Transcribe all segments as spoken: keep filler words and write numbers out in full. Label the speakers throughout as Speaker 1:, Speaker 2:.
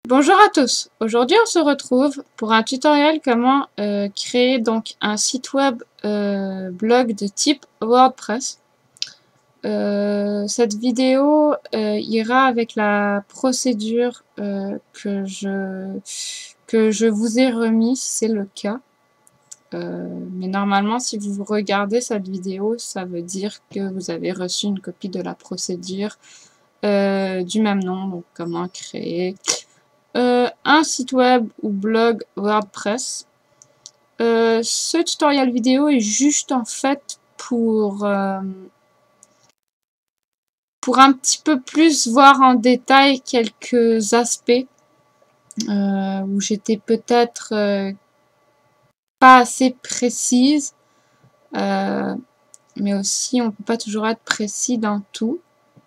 Speaker 1: Bonjour à tous, aujourd'hui on se retrouve pour un tutoriel comment euh, créer donc un site web euh, blog de type WordPress. Euh, cette vidéo euh, ira avec la procédure euh, que, je, que je vous ai remis si c'est le cas. Euh, mais normalement si vous regardez cette vidéo, ça veut dire que vous avez reçu une copie de la procédure euh, du même nom, donc comment créer Euh, un site web ou blog WordPress. Euh, ce tutoriel vidéo est juste en fait pour, euh, pour un petit peu plus voir en détail quelques aspects euh, où j'étais peut-être euh, pas assez précise, euh, mais aussi on peut pas toujours être précis dans tout,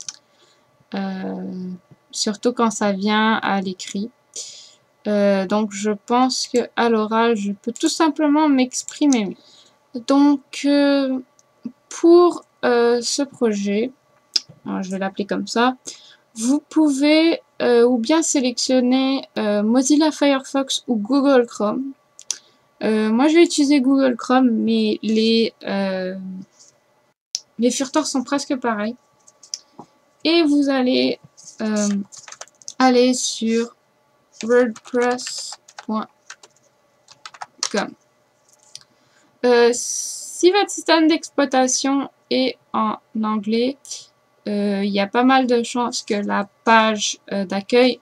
Speaker 1: euh, surtout quand ça vient à l'écrit. Euh, donc je pense que à l'oral, je peux tout simplement m'exprimer mieux. Donc euh, pour euh, ce projet, alors je vais l'appeler comme ça, vous pouvez euh, ou bien sélectionner euh, Mozilla Firefox ou Google Chrome. Euh, moi je vais utiliser Google Chrome, mais les, euh, les furteurs sont presque pareils. Et vous allez euh, aller sur wordpress point com. Euh, si votre système d'exploitation est en anglais, il euh, y a pas mal de chances que la page euh, d'accueil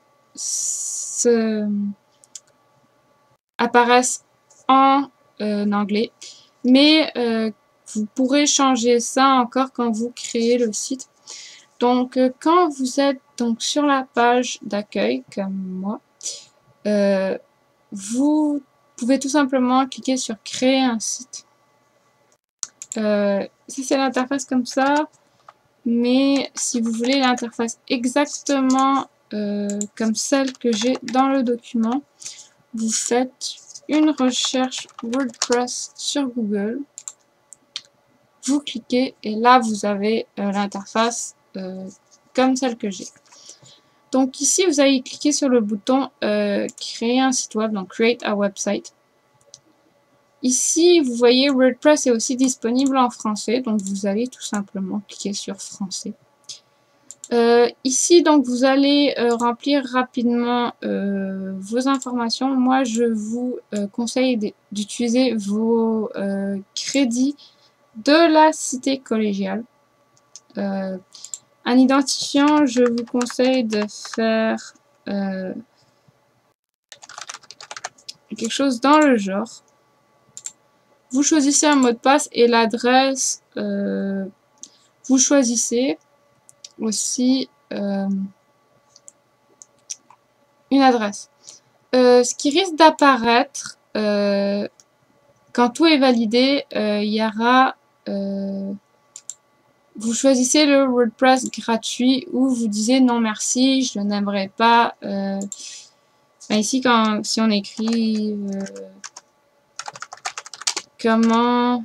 Speaker 1: apparaisse en euh, anglais. Mais euh, vous pourrez changer ça encore quand vous créez le site. Donc, euh, quand vous êtes donc sur la page d'accueil, comme moi, euh, vous pouvez tout simplement cliquer sur créer un site. Euh, si c'est l'interface comme ça, mais si vous voulez l'interface exactement euh, comme celle que j'ai dans le document, vous faites une recherche WordPress sur Google, vous cliquez et là vous avez euh, l'interface euh, comme celle que j'ai. Donc ici vous allez cliquer sur le bouton euh, créer un site web, donc create a website. Ici, vous voyez, WordPress est aussi disponible en français, donc vous allez tout simplement cliquer sur français. Euh, ici, donc, vous allez euh, remplir rapidement euh, vos informations. Moi, je vous euh, conseille d'utiliser vos euh, crédits de la cité collégiale. Euh, en identifiant, je vous conseille de faire euh, quelque chose dans le genre. Vous choisissez un mot de passe et l'adresse, euh, vous choisissez aussi euh, une adresse. Euh, ce qui risque d'apparaître euh, quand tout est validé, euh, il y aura, euh, vous choisissez le WordPress gratuit ou vous disiez non merci, je n'aimerais pas. Euh, ben ici, quand, si on écrit euh, comment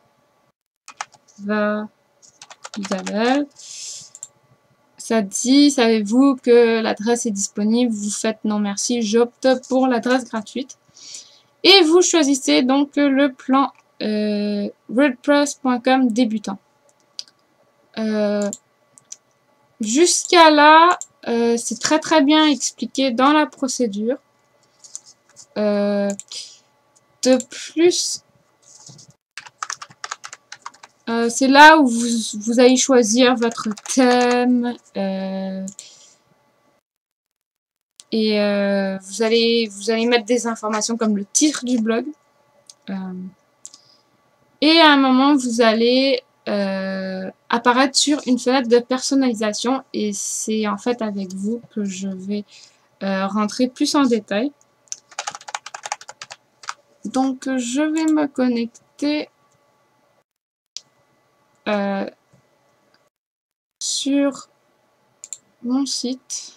Speaker 1: va Isabelle, ça dit, savez-vous que l'adresse est disponible, vous faites non merci, j'opte pour l'adresse gratuite. Et vous choisissez donc le plan euh, wordpress point com débutant. Euh, Jusqu'à là, euh, c'est très très bien expliqué dans la procédure. Euh, de plus, euh, c'est là où vous, vous allez choisir votre thème. Euh, et euh, vous, allez, vous allez mettre des informations comme le titre du blog. Euh, et à un moment, vous allez euh, apparaître sur une fenêtre de personnalisation. Et c'est en fait avec vous que je vais euh, rentrer plus en détail. Donc, je vais me connecter euh, sur mon site.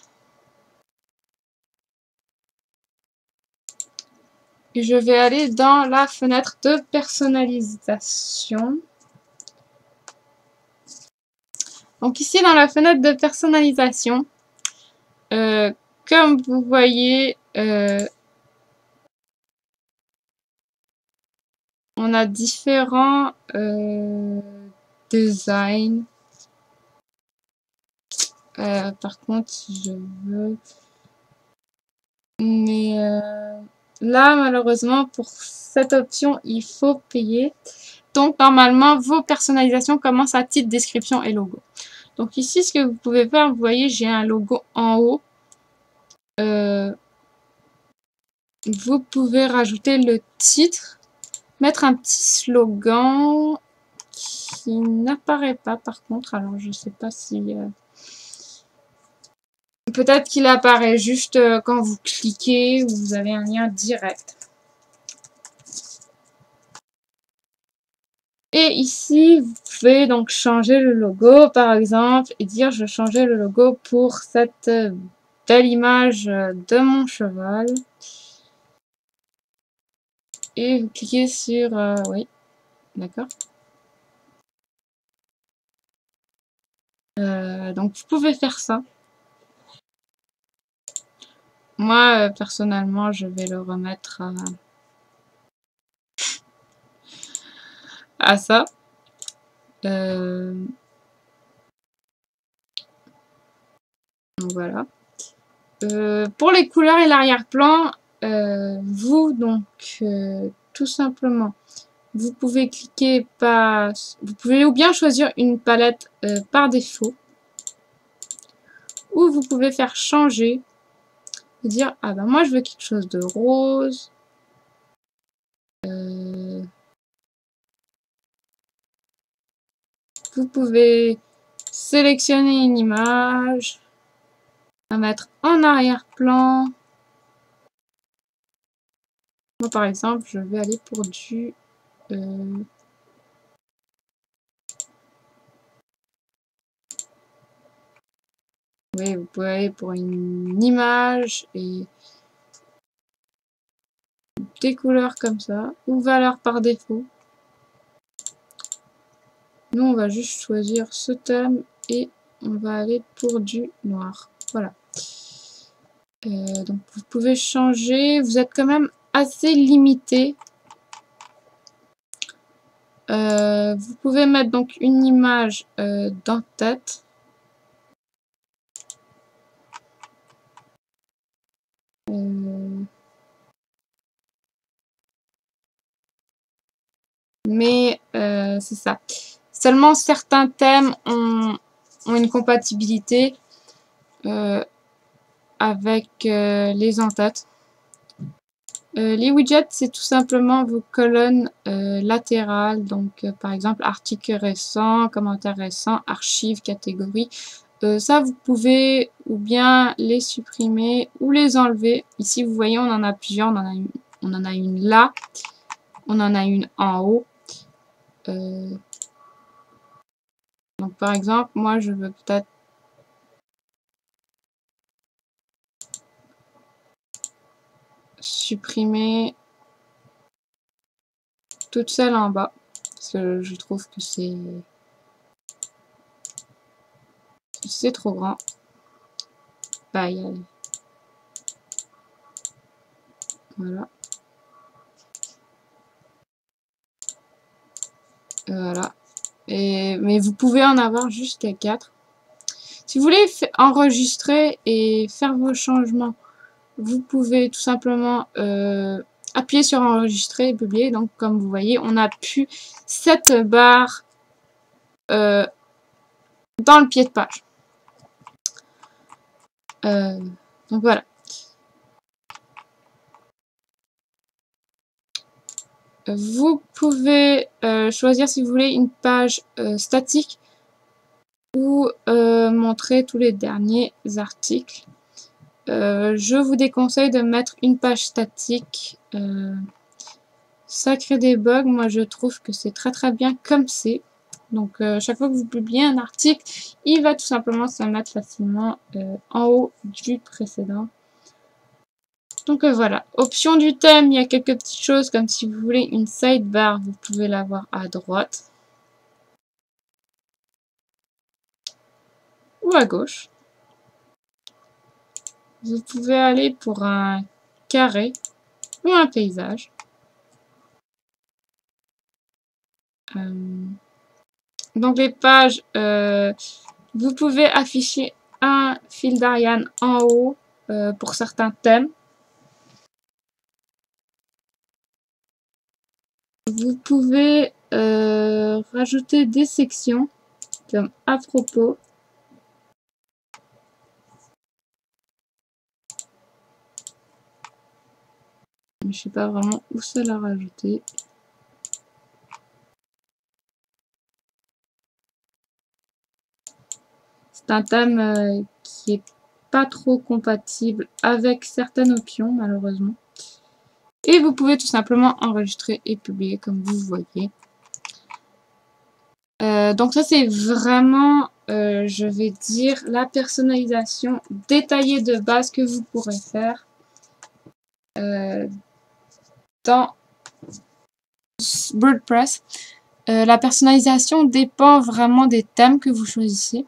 Speaker 1: Et je vais aller dans la fenêtre de personnalisation. Donc ici, dans la fenêtre de personnalisation, euh, comme vous voyez, euh, on a différents euh, designs. Euh, par contre, si je veux... Mais euh, là, malheureusement, pour cette option, il faut payer. Donc, normalement, vos personnalisations commencent à titre, description et logo. Donc ici, ce que vous pouvez faire, vous voyez, j'ai un logo en haut. Euh, vous pouvez rajouter le titre, mettre un petit slogan qui n'apparaît pas par contre. Alors, je sais pas si... Euh... Peut-être qu'il apparaît juste euh, quand vous cliquez ou vous avez un lien direct. Et ici, vous pouvez donc changer le logo, par exemple, et dire je changeais le logo pour cette belle image de mon cheval. Et vous cliquez sur... Euh, oui, d'accord. Euh, donc, vous pouvez faire ça. Moi, euh, personnellement, je vais le remettre à, à ça. Euh, donc, voilà. Euh, pour les couleurs et l'arrière-plan, euh, vous, donc, euh, tout simplement, vous pouvez cliquer par... Vous pouvez ou bien choisir une palette euh, par défaut, ou vous pouvez faire changer, et dire, ah ben moi je veux quelque chose de rose. Euh, vous pouvez sélectionner une image, à mettre en arrière-plan. Moi par exemple, je vais aller pour du... Euh, oui, vous pouvez aller pour une image et des couleurs comme ça, ou valeur par défaut. Nous, on va juste choisir ce thème et on va aller pour du noir. Voilà. Euh, donc, vous pouvez changer. Vous êtes quand même assez limité. Euh, vous pouvez mettre donc une image euh, d'en-tête. Euh, mais euh, c'est ça. Seulement certains thèmes ont, ont une compatibilité euh, avec euh, les en-têtes. Euh, les widgets, c'est tout simplement vos colonnes euh, latérales. Donc, euh, par exemple, article récent, commentaire récent, archives, catégories. Euh, ça, vous pouvez ou bien les supprimer ou les enlever. Ici, vous voyez, on en a plusieurs. On en a une, on en a une là. On en a une en haut. Euh, donc, par exemple, moi, je veux peut-être supprimer toute celle en bas. Parce que je trouve que c'est... c'est trop grand. Bah, y a... Voilà. Voilà. Et, mais vous pouvez en avoir jusqu'à quatre. Si vous voulez enregistrer et faire vos changements, vous pouvez tout simplement euh, appuyer sur enregistrer et publier. Donc, comme vous voyez, on a pu cette barre euh, dans le pied de page. Euh, donc, voilà. Vous pouvez euh, choisir si vous voulez une page euh, statique ou euh, montrer tous les derniers articles. Euh, je vous déconseille de mettre une page statique. Euh, ça crée des bugs. Moi, je trouve que c'est très très bien comme c'est. Donc, euh, chaque fois que vous publiez un article, il va tout simplement se mettre facilement euh, en haut du précédent. Donc euh, voilà, option du thème, il y a quelques petites choses comme si vous voulez une sidebar, vous pouvez l'avoir à droite ou à gauche. vous pouvez aller pour un carré ou un paysage. Euh, donc les pages, euh, vous pouvez afficher un fil d'Ariane en haut euh, pour certains thèmes. Vous pouvez euh, rajouter des sections comme à propos. Mais je sais pas vraiment où ça l'a rajouté. C'est un thème euh, qui est pas trop compatible avec certaines options, malheureusement. Et vous pouvez tout simplement enregistrer et publier comme vous voyez. Euh, donc ça, c'est vraiment, euh, je vais dire, la personnalisation détaillée de base que vous pourrez faire euh, dans WordPress. Euh, la personnalisation dépend vraiment des thèmes que vous choisissez.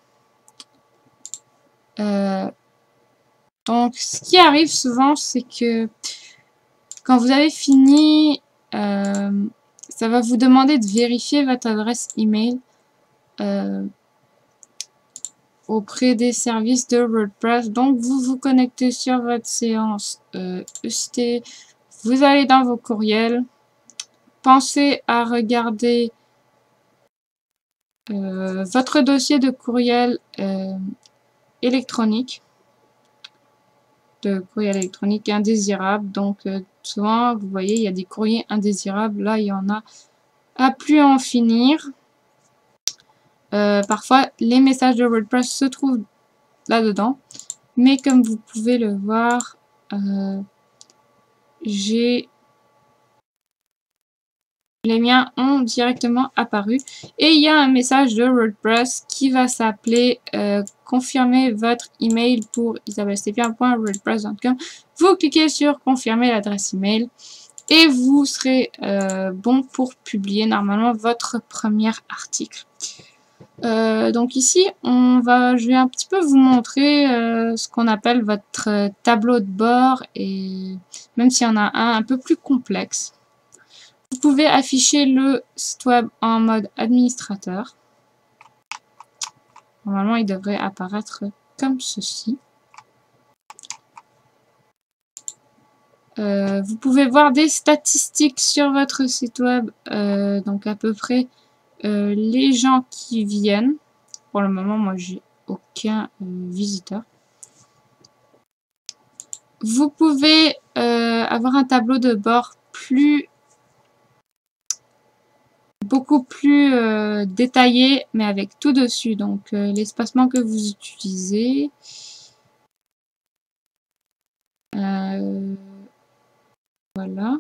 Speaker 1: Euh, donc, ce qui arrive souvent, c'est que quand vous avez fini, euh, ça va vous demander de vérifier votre adresse email euh, auprès des services de WordPress. Donc, vous vous connectez sur votre séance euh, E C T, vous allez dans vos courriels, pensez à regarder euh, votre dossier de courriel euh, électronique, de courriel électronique indésirable. Donc, euh, souvent, vous voyez, il y a des courriers indésirables. Là, il y en a à plus en finir. Euh, parfois, les messages de WordPress se trouvent là-dedans. Mais comme vous pouvez le voir, euh, j'ai les miens ont directement apparu. Et il y a un message de WordPress qui va s'appeler euh, « Confirmer votre email pour isabellestépien point wordpress point com ». Vous cliquez sur « Confirmer l'adresse email » et vous serez euh, bon pour publier normalement votre premier article. Euh, donc ici, on va, je vais un petit peu vous montrer euh, ce qu'on appelle votre tableau de bord, et même s'il y en a un un peu plus complexe. Vous pouvez afficher le site web en mode administrateur. Normalement, il devrait apparaître comme ceci. Euh, vous pouvez voir des statistiques sur votre site web, euh, donc à peu près euh, les gens qui viennent. Pour le moment, moi, j'ai aucun euh, visiteur. Vous pouvez euh, avoir un tableau de bord plus beaucoup plus euh, détaillé, mais avec tout dessus. Donc, euh, l'espacement que vous utilisez. Euh, voilà.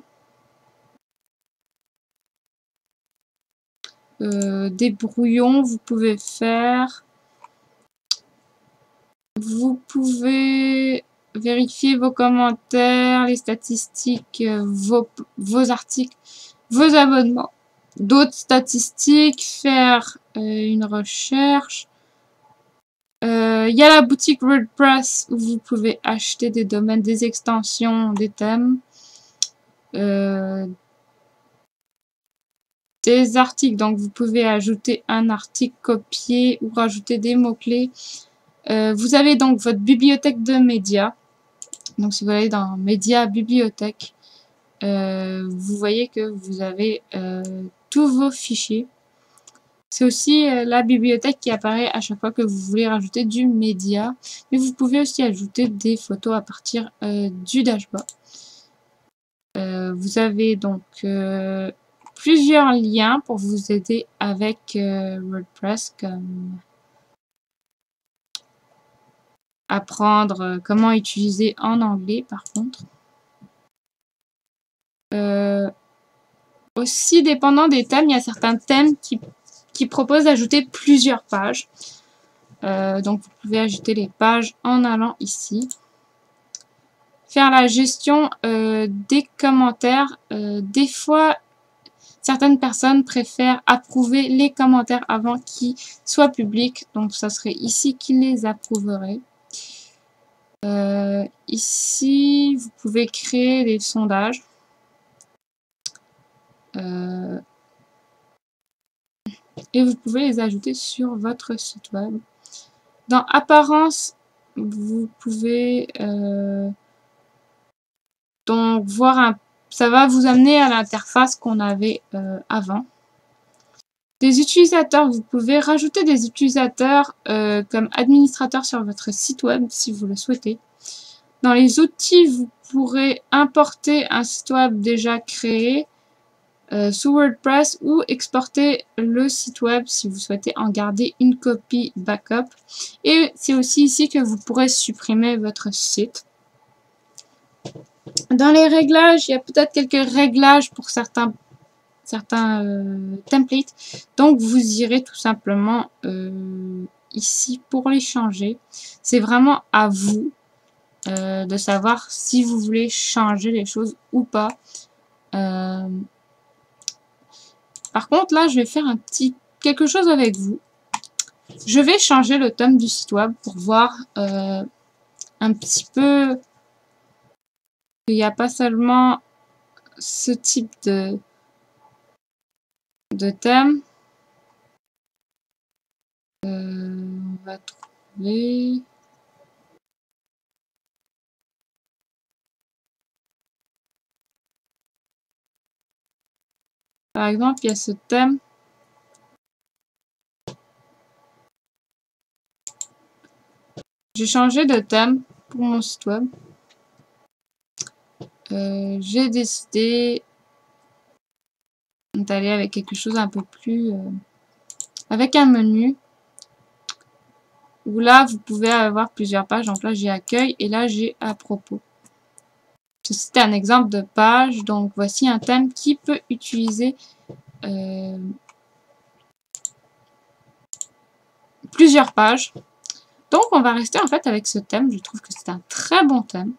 Speaker 1: Euh, des brouillons, vous pouvez faire. Vous pouvez vérifier vos commentaires, les statistiques, vos, vos articles, vos abonnements, d'autres statistiques, faire euh, une recherche. Il euh, y a la boutique WordPress où vous pouvez acheter des domaines, des extensions, des thèmes. Euh, des articles, donc vous pouvez ajouter un article, copier ou rajouter des mots-clés. Euh, vous avez donc votre bibliothèque de médias. Donc si vous allez dans médias, bibliothèque, euh, vous voyez que vous avez euh, tous vos fichiers. C'est aussi euh, la bibliothèque qui apparaît à chaque fois que vous voulez rajouter du média. Mais vous pouvez aussi ajouter des photos à partir euh, du dashboard. Euh, vous avez donc euh, plusieurs liens pour vous aider avec euh, WordPress, comme apprendre comment utiliser en anglais par contre. Euh, aussi, dépendant des thèmes, il y a certains thèmes qui, qui proposent d'ajouter plusieurs pages. Euh, donc, vous pouvez ajouter les pages en allant ici. Faire la gestion euh, des commentaires. Euh, des fois, certaines personnes préfèrent approuver les commentaires avant qu'ils soient publics. Donc, ça serait ici qu'ils les approuveraient. Euh, ici, vous pouvez créer des sondages. Euh, et vous pouvez les ajouter sur votre site web. Dans Apparence, vous pouvez euh, donc voir un... Ça va vous amener à l'interface qu'on avait euh, avant. Des utilisateurs, vous pouvez rajouter des utilisateurs euh, comme administrateurs sur votre site web si vous le souhaitez. Dans les outils, vous pourrez importer un site web déjà créé euh, sous WordPress ou exporter le site web si vous souhaitez en garder une copie backup. Et c'est aussi ici que vous pourrez supprimer votre site. Dans les réglages, il y a peut-être quelques réglages pour certains certains euh, templates. Donc, vous irez tout simplement euh, ici pour les changer. C'est vraiment à vous euh, de savoir si vous voulez changer les choses ou pas. Euh, par contre, là, je vais faire un petit quelque chose avec vous. Je vais changer le thème du site web pour voir euh, un petit peu qu'il n'y a pas seulement ce type de de thème. Euh, on va trouver... Par exemple, il y a ce thème. J'ai changé de thème pour mon site web. Euh, J'ai décidé d'aller avec quelque chose un peu plus... Euh, avec un menu. Où là, vous pouvez avoir plusieurs pages. Donc là, j'ai accueil et là, j'ai à propos. Ceci est un exemple de page. Donc voici un thème qui peut utiliser euh, plusieurs pages. Donc on va rester en fait avec ce thème. Je trouve que c'est un très bon thème.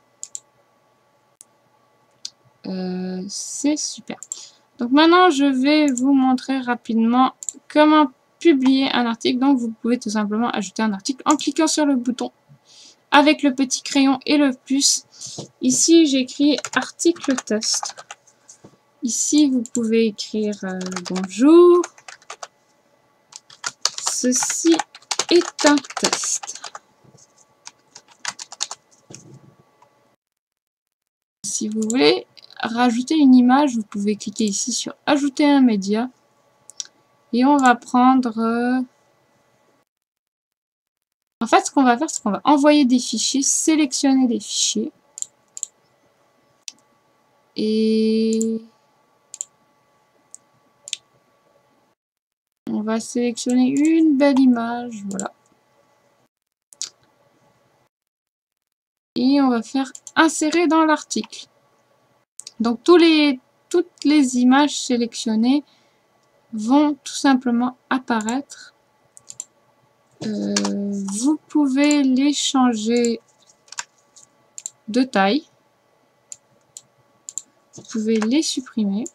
Speaker 1: Euh, c'est super. Donc maintenant, je vais vous montrer rapidement comment publier un article. Donc vous pouvez tout simplement ajouter un article en cliquant sur le bouton avec le petit crayon et le plus. Ici, j'écris article test. Ici, vous pouvez écrire euh, bonjour. Ceci est un test. Si vous voulez rajouter une image, vous pouvez cliquer ici sur ajouter un média. Et on va prendre... Euh... En fait, ce qu'on va faire, c'est qu'on va envoyer des fichiers, sélectionner des fichiers. Et... on va sélectionner une belle image, voilà. Et on va faire insérer dans l'article. Donc tous les, toutes les images sélectionnées vont tout simplement apparaître. Euh, vous pouvez les changer de taille. Vous pouvez les supprimer.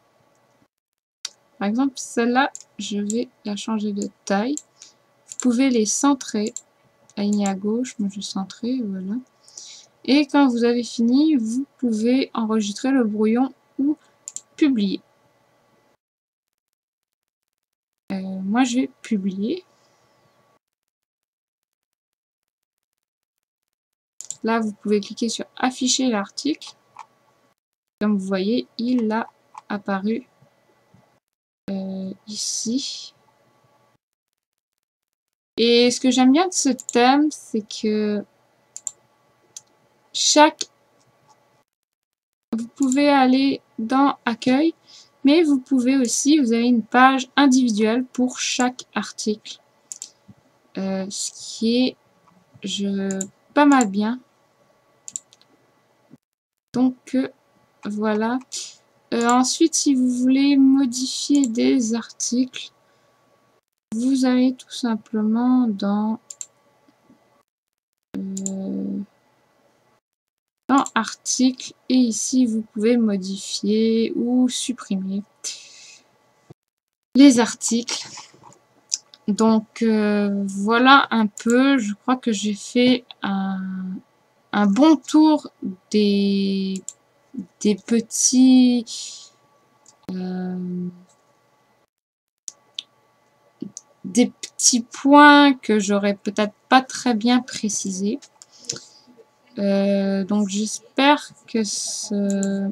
Speaker 1: Par exemple, celle-là, je vais la changer de taille. Vous pouvez les centrer, aligner à gauche, moi je vais centrer, voilà. Et quand vous avez fini, vous pouvez enregistrer le brouillon ou publier. Euh, moi, je vais publier. Là, vous pouvez cliquer sur afficher l'article. Comme vous voyez, il a apparu euh, ici. Et ce que j'aime bien de ce thème, c'est que chaque... vous pouvez aller dans accueil, mais vous pouvez aussi, vous avez une page individuelle pour chaque article. Euh, ce qui est je, pas mal bien. Donc euh, voilà. Euh, ensuite, si vous voulez modifier des articles, vous allez tout simplement dans, euh, dans article et ici vous pouvez modifier ou supprimer les articles. Donc euh, voilà un peu, je crois que j'ai fait un, un bon tour des, des petits... Euh, des petits points que j'aurais peut-être pas très bien précisés. Euh, donc j'espère que ce...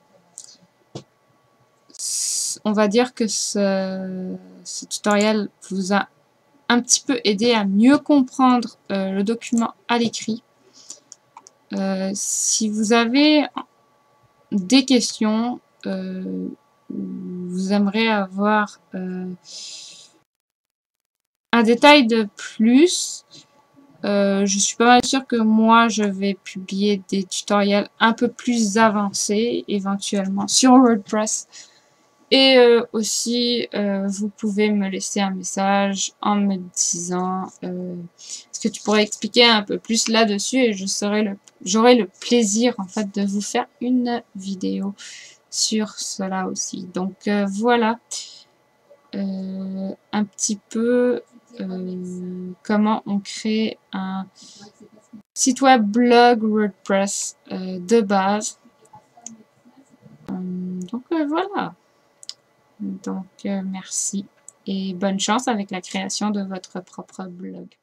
Speaker 1: on va dire que ce, ce tutoriel vous a un petit peu aidé à mieux comprendre euh, le document à l'écrit. Euh, si vous avez des questions, euh, vous aimeriez avoir euh, un détail de plus, euh, je suis pas mal sûre que moi je vais publier des tutoriels un peu plus avancés éventuellement sur WordPress. Et euh, aussi, euh, vous pouvez me laisser un message en me disant euh, ce que tu pourrais expliquer un peu plus là-dessus et je serai le, j'aurai le plaisir en fait de vous faire une vidéo sur cela aussi. Donc euh, voilà euh, un petit peu euh, comment on crée un site web blog WordPress euh, de base. Euh, donc euh, voilà. Donc, euh, merci et bonne chance avec la création de votre propre blog.